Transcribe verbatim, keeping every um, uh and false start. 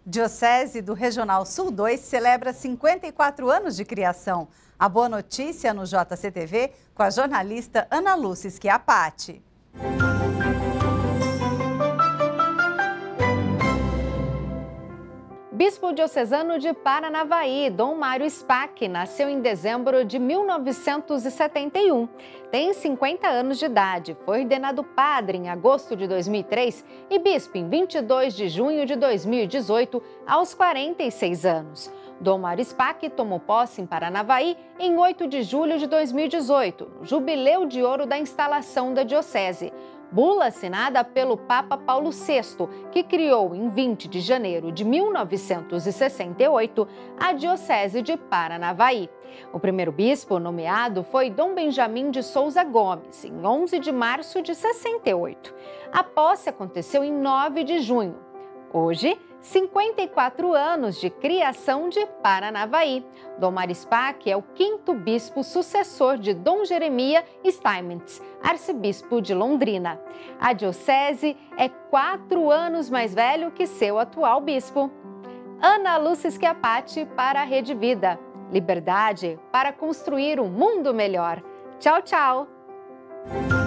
Diocese do Regional Sul dois celebra cinquenta e quatro anos de criação. A boa notícia no J C T V com a jornalista Ana Lúcia Schiapati. Bispo diocesano de Paranavaí, Dom Mário Spack, nasceu em dezembro de mil novecentos e setenta e um. Tem cinquenta anos de idade, foi ordenado padre em agosto de dois mil e três e bispo em vinte e dois de junho de dois mil e dezoito, aos quarenta e seis anos. Dom Mário Spack tomou posse em Paranavaí em oito de julho de dois mil e dezoito, no Jubileu de Ouro da instalação da Diocese. Bula assinada pelo Papa Paulo sexto, que criou em vinte de janeiro de mil novecentos e sessenta e oito a Diocese de Paranavaí. O primeiro bispo nomeado foi Dom Benjamim de Souza Gomes, em onze de março de sessenta e oito. A posse aconteceu em nove de junho. Hoje, cinquenta e quatro anos de criação de Paranavaí. Dom Mário Spack é o quinto bispo sucessor de Dom Jeremias Steinmetz, arcebispo de Londrina. A diocese é quatro anos mais velho que seu atual bispo. Ana Lúcia Schiapati para a Rede Vida. Liberdade para construir um mundo melhor. Tchau, tchau!